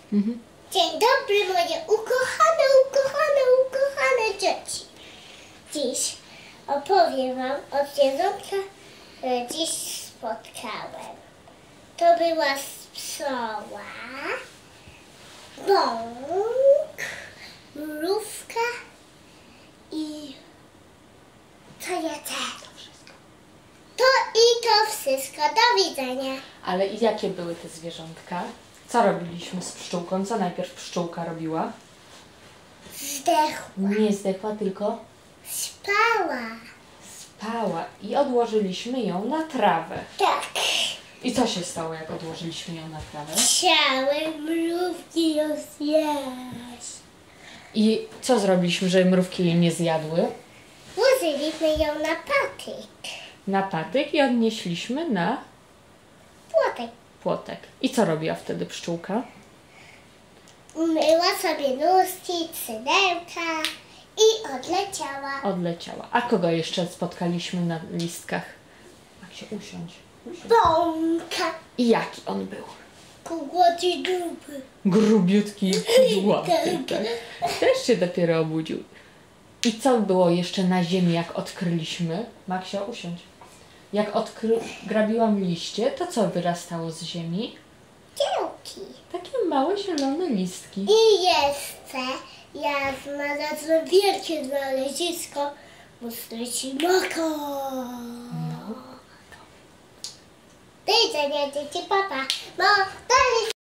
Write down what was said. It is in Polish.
Dzień dobry moje ukochane dzieci. Dziś opowiem wam o zwierzątkach, które dziś spotkałem. To była psoła, bąk, mrówka i co jeszcze? To wszystko. Do widzenia. Ale i jakie były te zwierzątka? Co robiliśmy z pszczółką? Co najpierw pszczółka robiła? Zdechła. Nie zdechła, tylko Spała. spała. I odłożyliśmy ją na trawę. Tak. I co się stało, jak odłożyliśmy ją na trawę? Chciały mrówki ją zjeść. I co zrobiliśmy, żeby mrówki jej nie zjadły? Włożyliśmy ją na patyk. Na patyk i odnieśliśmy na Płotek. płotek. I co robiła wtedy pszczółka? Umyła sobie nóżki, szydełka i odleciała. Odleciała. A kogo jeszcze spotkaliśmy na listkach? Jak się usiądź. Bąka. I jaki on był? Kugłaty gruby. Grubiutki, kudłaty, tak. Też się dopiero obudził. I co było jeszcze na ziemi, jak odkryliśmy? Maksia, usiądź. Jak grabiłam liście, to co wyrastało z ziemi? Kiełki. Takie małe, zielone listki. I jeszcze ja znalazłem wielkie znalezisko w moko. Do widzenia, dzieci, papa. Bo dalej